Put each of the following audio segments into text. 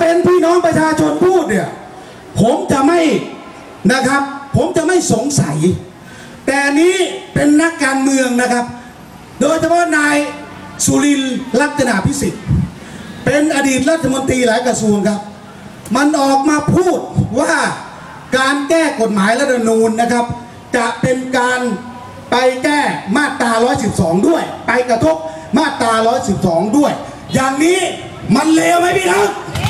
เป็นพี่น้องประชาชนพูดเนี่ยผมจะไม่นะครับผมจะไม่สงสัยแต่นี้เป็นนักการเมืองนะครับโดยเฉพาะนายสุรินทร์ลักษณะพิสิทธิ์เป็นอดีตรัฐมนตรีหลายกระทรวงครับมันออกมาพูดว่าการแก้กฎหมายรัฐธรรมนูญนะครับจะเป็นการไปแก้มาตรา112ด้วยไปกระทบมาตรา112ด้วยอย่างนี้มันเลวไหมพี่น้อง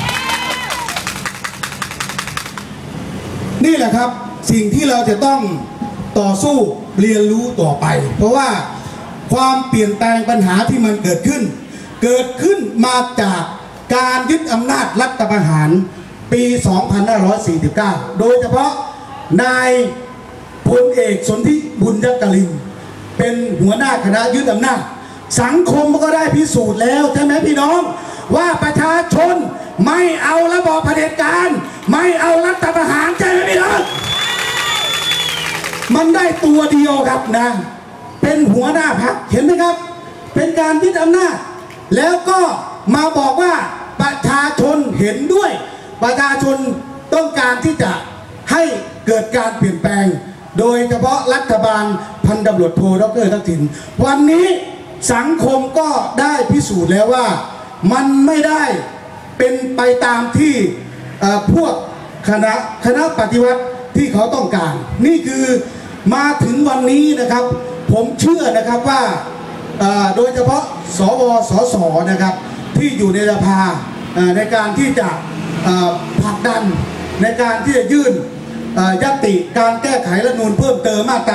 นี่แหละครับสิ่งที่เราจะต้องต่อสู้เรียนรู้ต่อไปเพราะว่าความเปลี่ยนแปลงปัญหาที่มันเกิดขึ้นมาจากการยึดอำนาจรัฐประหารปี2549โดยเฉพาะนายพลเอกสนธิบุญยกลินเป็นหัวหน้าคณะยึดอำนาจสังคมก็ได้พิสูจน์แล้วใช่ไหมพี่น้องว่าประชาชนไม่เอาระบอบเผด็จการไม่เอารัฐประหารใช่ไหมพี่น้องมันได้ตัวเดียวครับนะเป็นหัวหน้าพรรคเห็นไหมครับเป็นการยึดอำนาจแล้วก็มาบอกว่าประชาชนเห็นด้วยประชาชนต้องการที่จะให้เกิดการเปลี่ยนแปลงโดยเฉพาะรัฐบาลพันตำรวจโทดร.ทักษิณวันนี้สังคมก็ได้พิสูจน์แล้วว่ามันไม่ได้เป็นไปตามที่พวกคณะปฏิวัติที่เขาต้องการนี่คือมาถึงวันนี้นะครับผมเชื่อนะครับว่าโดยเฉพาะสวสสนะครับที่อยู่ในสภาในการที่จะผลักดันในการที่จะยื่นญัตติการแก้ไขรัฐธรรมนูญเพิ่มเติมมาตรา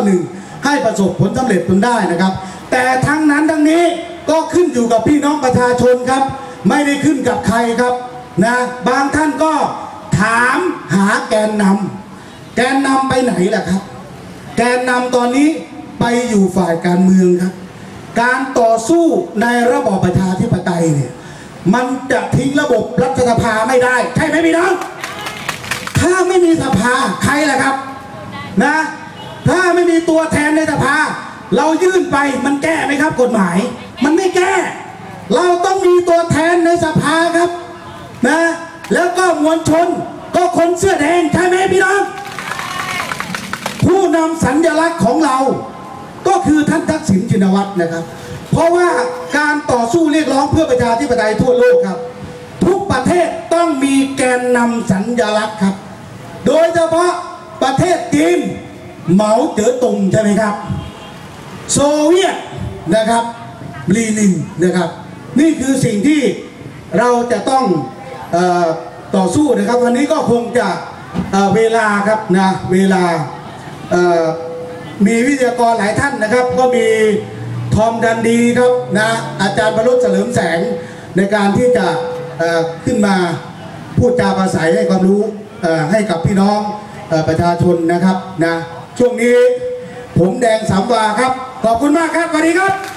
291ให้ประสบผลสำเร็จจนได้นะครับแต่ทั้งนั้นทั้งนี้ก็ขึ้นอยู่กับพี่น้องประชาชนครับไม่ได้ขึ้นกับใครครับนะบางท่านก็ถามหาแกนนำไปไหนล่ะครับแกนนำตอนนี้ไปอยู่ฝ่ายการเมืองครับการต่อสู้ในระบอบประชาธิปไตยเนี่ยมันจะทิ้งระบบรัฐสภาไม่ได้ใช่ไหมพี่น้องถ้าไม่มีสภาใครล่ะครับนะถ้าไม่มีตัวแทนในสภาเรายื่นไปมันแก้ไหมครับกฎหมายมันไม่แก้เราต้องมีตัวแทนในสภาครับนะแล้วก็มวลชนก็คนเสื้อแดงใช่ไหมพี่น้องผู้นำสัญลักษณ์ของเราก็คือท่านทักษิณชินวัตรนะครับเพราะว่าการต่อสู้เรียกร้องเพื่อประชาธิปไตยทั่วโลกครับทุกประเทศต้องมีแกนนำสัญลักษณ์ครับโดยเฉพาะประเทศจีนเหมาเจ๋อตุงใช่ไหมครับโซเวียตนะครับลีนินนะครับนี่คือสิ่งที่เราจะต้องต่อสู้นะครับวันนี้ก็คงจะเวลาครับนะเวลามีวิทยากรหลายท่านนะครับก็มีทอมดันดีครับนะอาจารย์ประรุษเฉลิมแสงในการที่จะขึ้นมาพูดจาปราศัยให้ความรู้ให้กับพี่น้องประชาชนนะครับนะช่วงนี้ผมแดงสามวาครับขอบคุณมากครับสวัสดีครับ